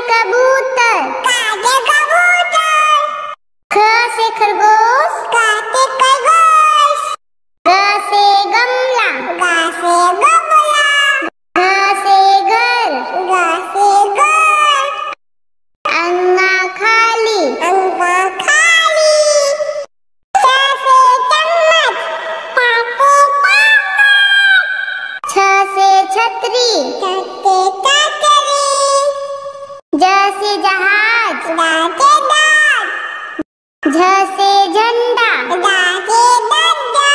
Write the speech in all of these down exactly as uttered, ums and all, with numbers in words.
कबूतर, का से कबूतर, ख से खरगोश, का से खरगोश, ग से गमला, गा से गमला, घ से घर, गा से घर, अंगा खाली, अंगा खाली, च से चम्मच, टा से चम्मच, छ से छतरी, च से छतरी, ज से जहाज, डा से डाक, झ से झंडा, डा से डंडा,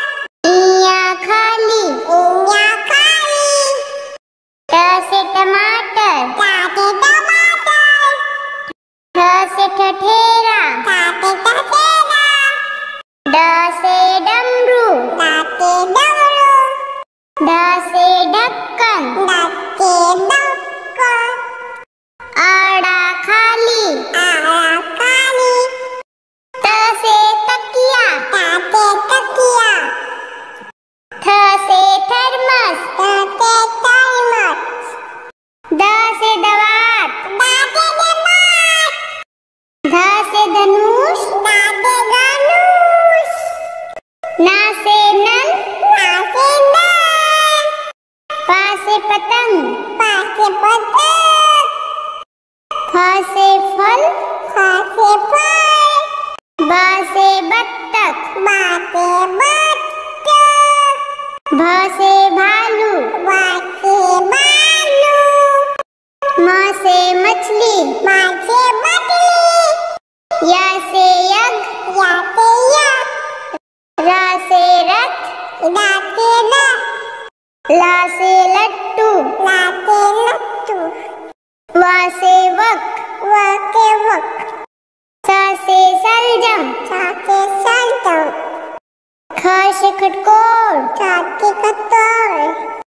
इया खाली, इया खाली, ट से टमाटर, टा से टमाटर, ठ से ठठेरा, टा से टठेरा, ड से डमरू, डा से डमरू, ढ से ढक्कन, डा से ढक्कन, आड़ा खाली, आड़ा खाली, त से तकिया, ता से तकिया, थ से थर्मस, ता से थर्मस, द से दवात, डा से दमात, ध से धनुष, डा से धनुष, न से नल, ना से नाल, प से पतंग, पा से पतंग, फ से फल, खा से फल, ब से बत्तख, बा से बत्तख, भ से भालू, वा से भालू, म से मछली, मा से मछली, या से यज्ञ, या से यज्ञ, र से रथ, डा से रथ, ला से लट्टू, ला से लट्टू, व से वक, वा से वक, स से सलजम, चा से सलजम, ख से खटकोर, चा से कटोर,